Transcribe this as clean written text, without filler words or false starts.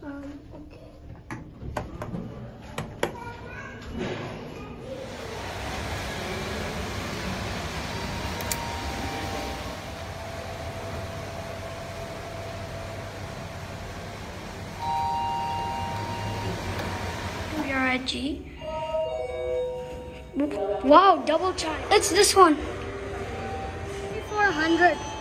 Okay. We are at G. Wow, double chime. It's this one. 400.